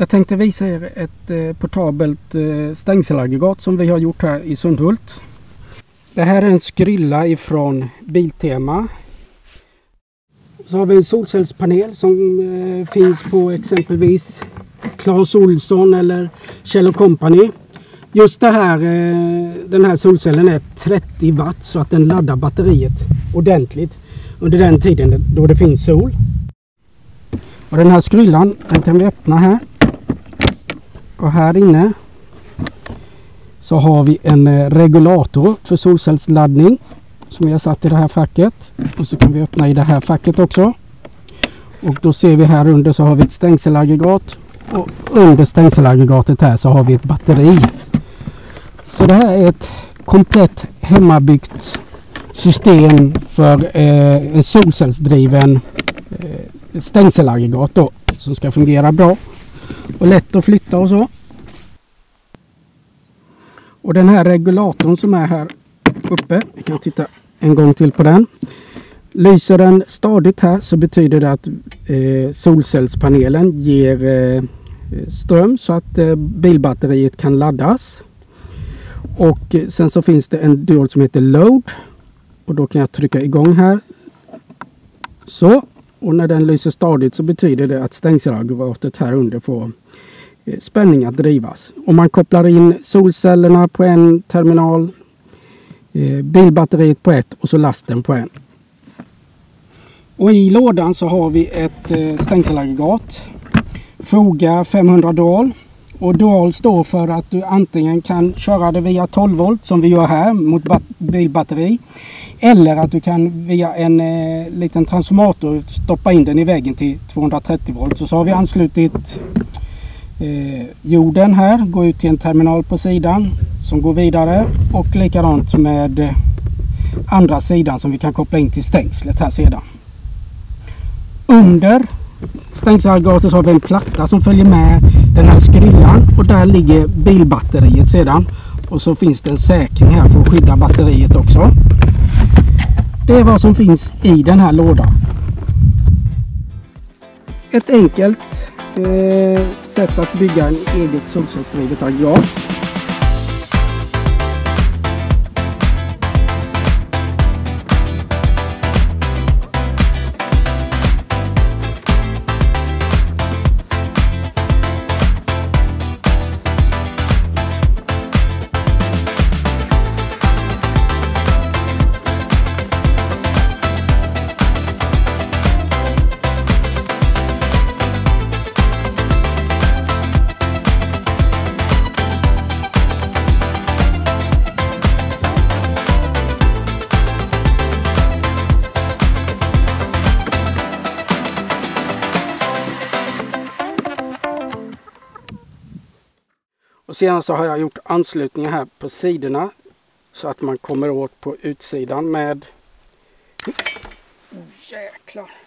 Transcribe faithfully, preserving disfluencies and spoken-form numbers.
Jag tänkte visa er ett eh, portabelt eh, stängselaggregat som vi har gjort här i Sundhult. Det här är en skrylla ifrån Biltema. Så har vi en solcellspanel som eh, finns på exempelvis Clas Ohlson eller Kjell Company. Just det här, eh, den här solcellen är trettio watt så att den laddar batteriet ordentligt under den tiden då det finns sol. Och den här skryllan den kan vi öppna här. Och här inne så har vi en regulator för solcellsladdning som vi har satt i det här facket. Och så kan vi öppna i det här facket också. Och då ser vi här under så har vi ett stängselaggregat. Och under stängselaggregatet här så har vi ett batteri. Så det här är ett komplett hemmabyggt system för eh, en solcellsdriven eh, stängselaggregat då, som ska fungera bra och lätt att flytta och så. Och den här regulatorn som är här uppe, vi kan titta en gång till på den. Lyser den stadigt här så betyder det att eh, solcellspanelen ger eh, ström så att eh, bilbatteriet kan laddas. Och eh, sen så finns det en diod som heter load. Och då kan jag trycka igång här. Så. Och när den lyser stadigt så betyder det att stängselaggregatet här under får eh, spänning att drivas. Om man kopplar in solcellerna på en terminal, eh, bilbatteriet på ett och så lasten på en. Och i lådan så har vi ett eh, stängselaggregat. Foga femhundra dual. Och dual står för att du antingen kan köra det via tolv volt som vi gör här mot bilbatteri. Eller att du kan via en eh, liten transformator stoppa in den i väggen till tvåhundratrettio volt. Så, så har vi anslutit eh, jorden här, går ut till en terminal på sidan som går vidare. Och likadant med eh, andra sidan som vi kan koppla in till stängslet här sedan. Under stängselaggregatet så har vi en platta som följer med den här skryllan och där ligger bilbatteriet sedan. Och så finns det en säkring här för att skydda batteriet också. Det är vad som finns i den här lådan. Ett enkelt eh, sätt att bygga en eget solcellsdrivet aggregat. Och sedan så har jag gjort anslutningar här på sidorna så att man kommer åt på utsidan med... Oh, jäklar!